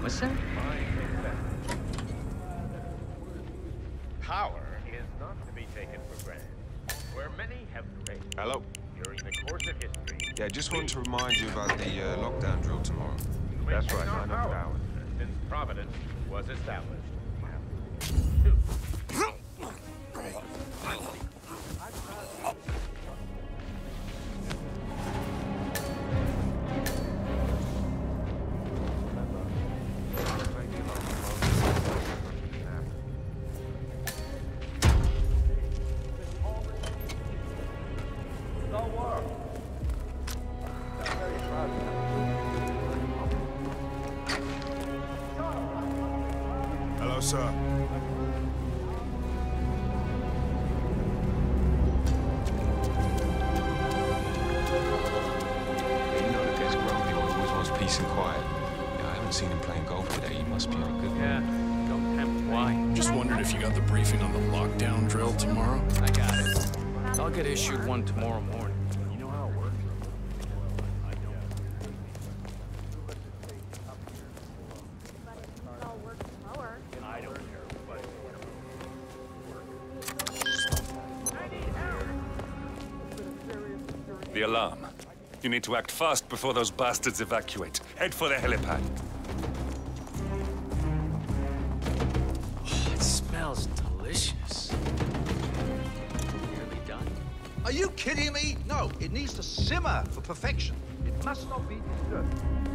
Stuyvesant? Power is not to be taken for granted. Where many have failed Hello? during the course of history. Yeah, just wanted to remind you about the lockdown drill tomorrow. That's right, I know. Since Providence was established. Hello, sir. You know that there's grumpy one who always wants peace and quiet. Yeah, I haven't seen him playing golf today. He must be in a good mood. Yeah, don't tempt why. Just wondered if you got the briefing on the lockdown drill tomorrow? I got it. I'll get issued one tomorrow morning. You know how it works? The alarm. You need to act fast before those bastards evacuate. Head for the helipad. Oh, it smells delicious. Nearly done. Are you kidding me? No, it needs to simmer for perfection. It must not be disturbed.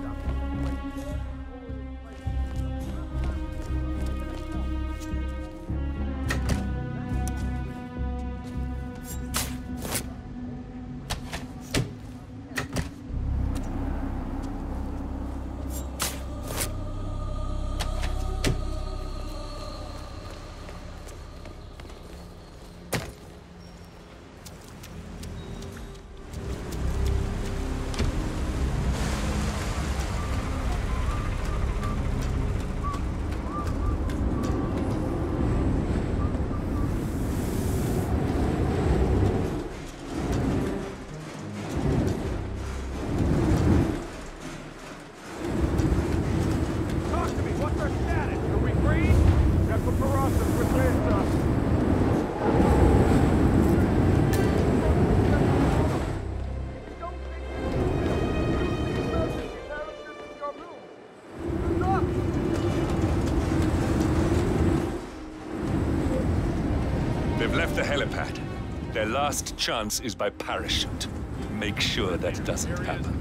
They've left the helipad. Their last chance is by parachute. Make sure that doesn't happen.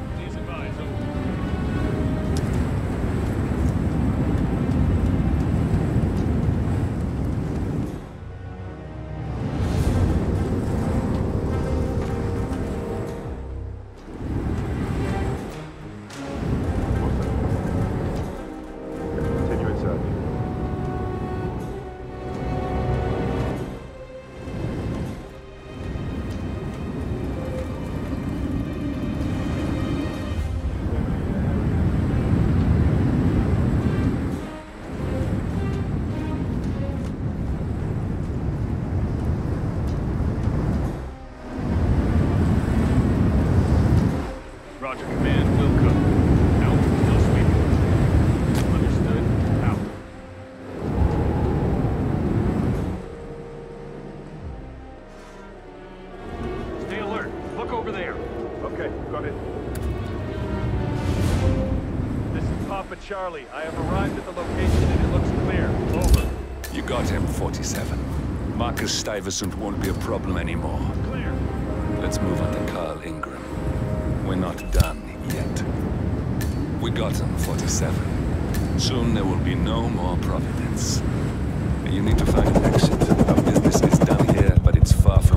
Charlie, I have arrived at the location and it looks clear. Over. You got him, 47. Marcus Stuyvesant won't be a problem anymore. Clear. Let's move on to Carl Ingram. We're not done yet. We got him, 47. Soon there will be no more Providence. You need to find an exit. Our business is done here, but it's far from